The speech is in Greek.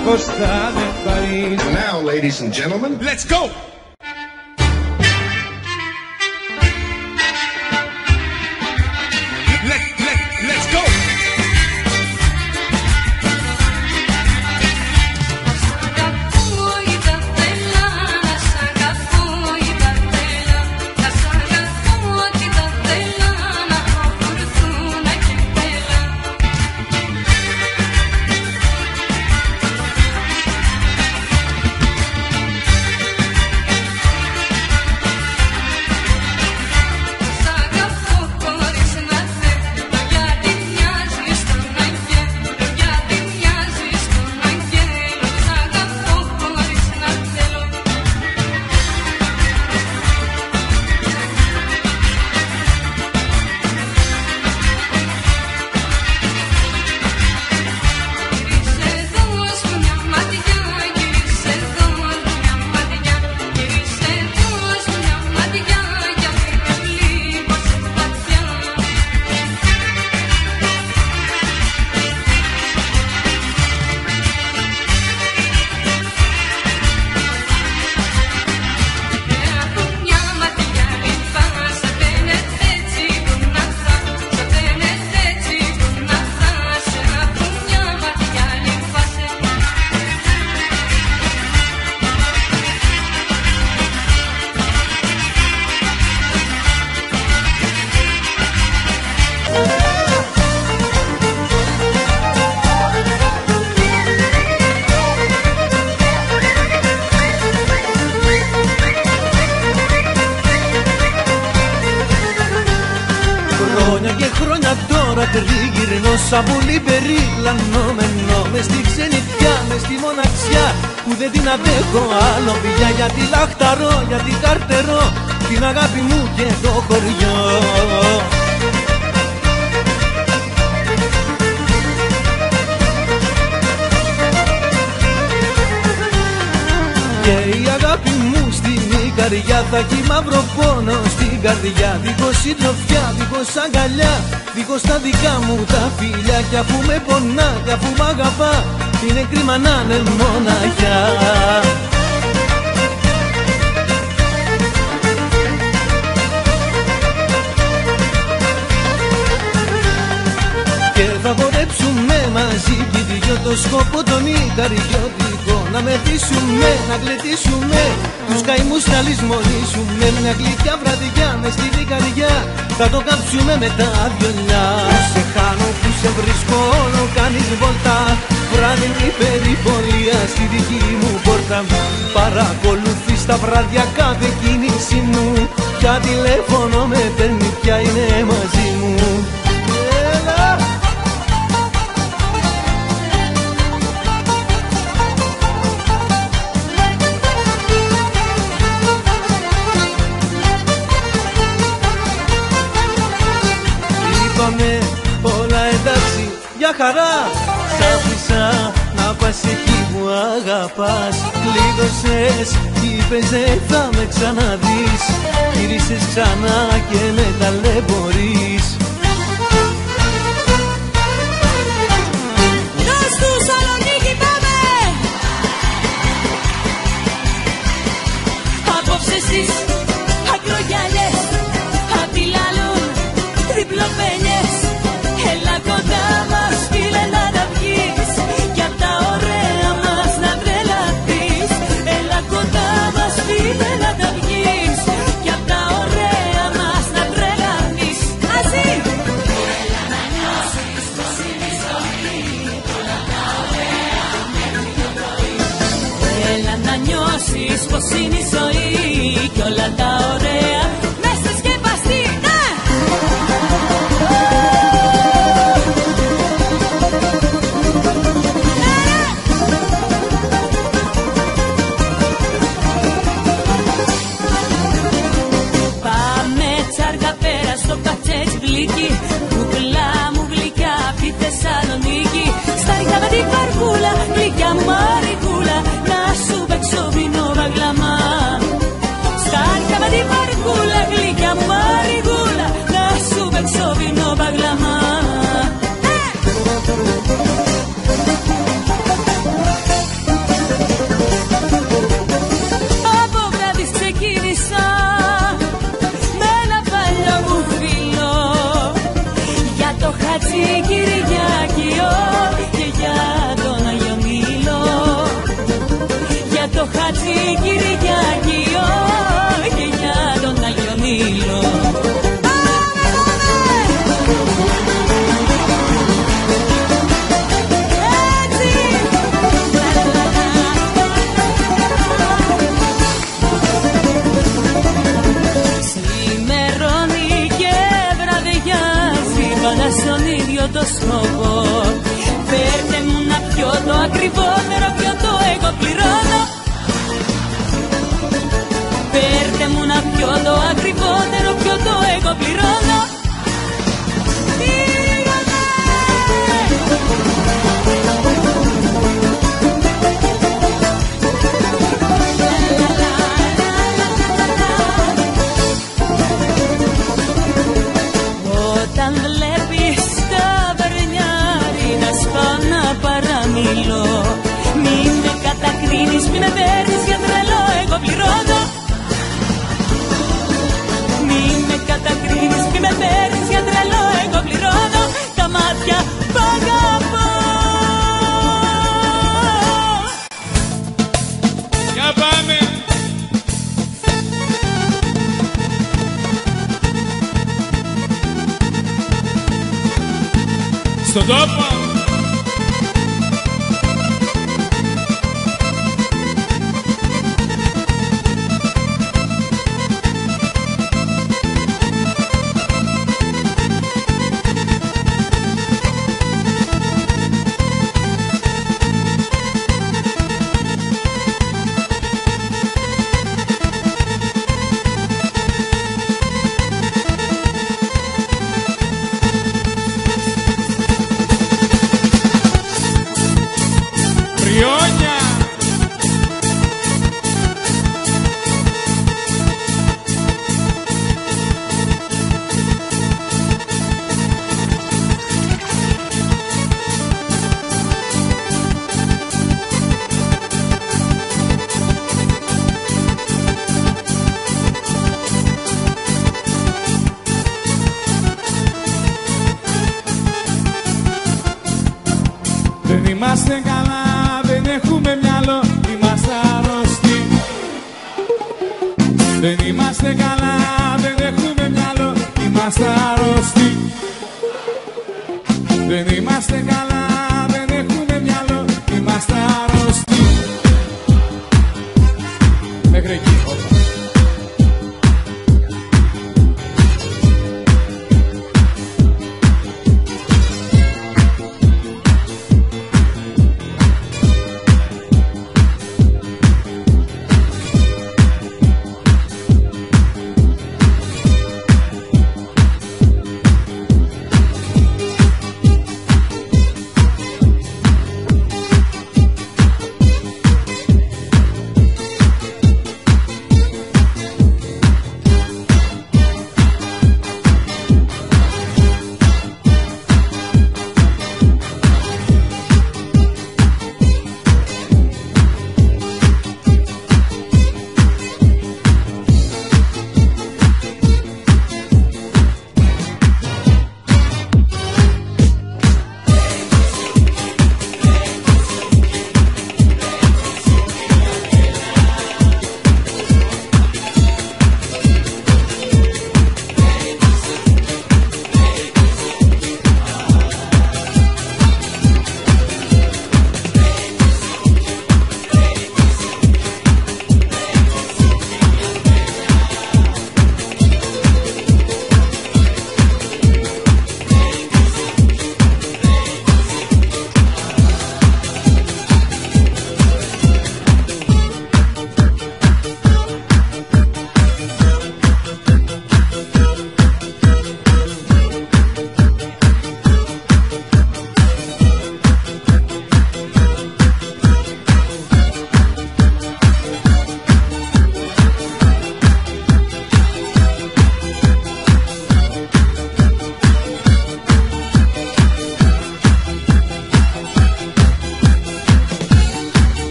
Costa del París. And now, ladies and gentlemen, Let's go! Let's go! Χρόνια και χρόνια τώρα τριγυρνώ σαν πολύ περιλαμβανόμενο μες στη ξενιτιά, μες στη μοναξιά που δεν την αντέχω άλλο πια. Γιατί λαχταρώ, γιατί καρτερώ την αγάπη μου και το χωριό. Και η αγάπη μου στην καρδιά θα έχει μαύρο πόνο στην καρδιά. Δίχως συντροφιά, δίχως αγκαλιά, δίχως τα δικά μου τα φιλιά. Κι αφού με πονά, κι αφού μ' αγαπά, είναι κρίμα να είναι μοναχιά. Και θα πορέψουμε μαζί κι οι δυο το σκόπο τον ικαριωτικό. Να μεθύσουμε, να γλεντήσουμε τους καημούς να λησμονήσουμε. Μια γλυκιά βραδιά μες στη δικαριά θα το κάψουμε με τα βιολιά. Σε χάνω που σε βρίσκω όλο κάνεις βόλτα, βράδινη περιπολία στη δική μου πόρτα. Παρακολουθείς τα βράδια κάθε κίνηση μου, πια τηλέφωνο με παίρνει, πια είναι μαζί μου. Έλα! Είπαμε όλα εντάξει, για χαρά. Σ' άφησα να πας εκεί που αγαπάς. Κλείδωσες, είπες δεν θα με ξαναδείς. Γύρισες ξανά και με ταλαιπωρείς. Στη Σαλονίκη πάμε! Απόψε στις ακρογιαλιές αντιλαλούν διπλοπένιες. Έλα κοντά μας φίλε να τα βγεις, κι απ' τα ωραία μας να τρελαθείς. Έλα κοντά μας φίλε να τα βγεις, κι απ' τα ωραία μας να τρελαθείς. Μαζί! Έλα να νιώσεις πως είναι η ζωή, όλα τα ωραία μένουν το πρωί. Έλα να νιώσεις πως είναι η ζωή, κι όλα τα ωραία μες στη σκεπαστή. Στο κατσέτσι μπλίκι, κουκλά μου γλυκιά απ' τη Θεσσαλονίκη. Στα ρίχα με την καρκούλα, γλυκιά μου μαρικούλα, να σου παίξω βινό βαγλαμά. το σκοπό. Φέρτε μου να πιω το ακριβότερο πιωτό, εγώ πληρώνω. Φέρτε μου να πιω το ακριβότερο πιωτό, εγώ πληρώνω. Όταν βλέπεις τα βερνιάρι να σπάω να παραμιλώ, μη με κατακρίνεις, μη με παίρνεις για τρελό, εγώ πληρώνω. Μη με κατακρίνεις, μη με παίρνεις για τρελό, εγώ πληρώνω. Τα μάτια π' αγαπώ. Για πάμε. Στον τόπο. Δεν είμαστε καλά, δεν έχουμε μυαλό, είμαστε αρρώστοι. Δεν είμαστε καλά, δεν έχουμε μυαλό, είμαστε αρρώστοι. Δεν είμαστε καλά, δεν έχουμε μυαλό, είμαστε αρρώστοι. Μέχρι εκεί.